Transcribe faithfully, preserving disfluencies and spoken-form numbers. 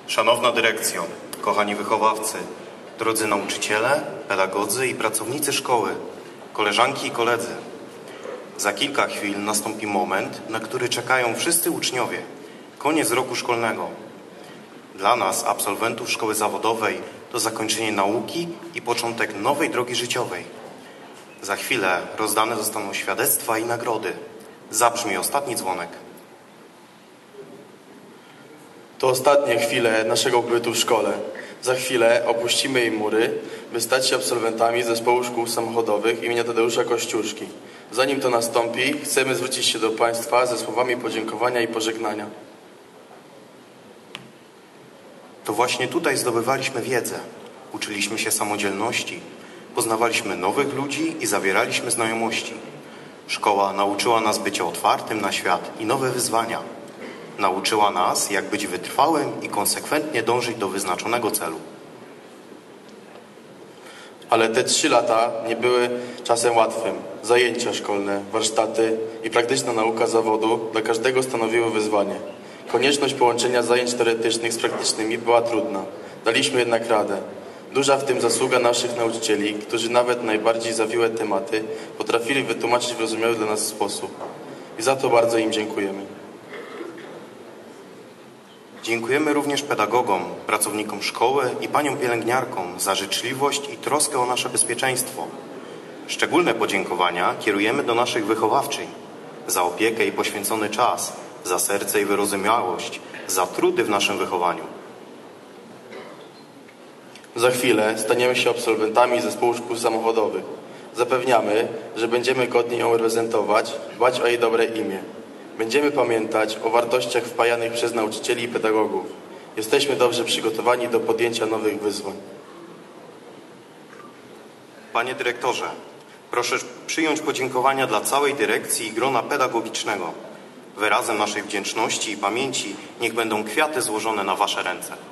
Szanowna dyrekcjo, kochani wychowawcy, drodzy nauczyciele, pedagodzy i pracownicy szkoły, koleżanki i koledzy. Za kilka chwil nastąpi moment, na który czekają wszyscy uczniowie. Koniec roku szkolnego. Dla nas, absolwentów szkoły zawodowej, to zakończenie nauki i początek nowej drogi życiowej. Za chwilę rozdane zostaną świadectwa i nagrody. Zabrzmi ostatni dzwonek. To ostatnie chwile naszego pobytu w szkole. Za chwilę opuścimy jej mury, by stać się absolwentami zespołu szkół samochodowych imienia Tadeusza Kościuszki. Zanim to nastąpi, chcemy zwrócić się do Państwa ze słowami podziękowania i pożegnania. To właśnie tutaj zdobywaliśmy wiedzę, uczyliśmy się samodzielności, poznawaliśmy nowych ludzi i zawieraliśmy znajomości. Szkoła nauczyła nas bycia otwartym na świat i nowe wyzwania. Nauczyła nas, jak być wytrwałym i konsekwentnie dążyć do wyznaczonego celu. Ale te trzy lata nie były czasem łatwym. Zajęcia szkolne, warsztaty i praktyczna nauka zawodu dla każdego stanowiły wyzwanie. Konieczność połączenia zajęć teoretycznych z praktycznymi była trudna. Daliśmy jednak radę. Duża w tym zasługa naszych nauczycieli, którzy nawet najbardziej zawiłe tematy potrafili wytłumaczyć w zrozumiały dla nas sposób. I za to bardzo im dziękujemy. Dziękujemy również pedagogom, pracownikom szkoły i paniom pielęgniarkom za życzliwość i troskę o nasze bezpieczeństwo. Szczególne podziękowania kierujemy do naszych wychowawczyń za opiekę i poświęcony czas, za serce i wyrozumiałość, za trudy w naszym wychowaniu. Za chwilę staniemy się absolwentami zespołu szkół samochodowych. Zapewniamy, że będziemy godnie ją reprezentować, dbać o jej dobre imię. Będziemy pamiętać o wartościach wpajanych przez nauczycieli i pedagogów. Jesteśmy dobrze przygotowani do podjęcia nowych wyzwań. Panie dyrektorze, proszę przyjąć podziękowania dla całej dyrekcji i grona pedagogicznego. Wyrazem naszej wdzięczności i pamięci niech będą kwiaty złożone na wasze ręce.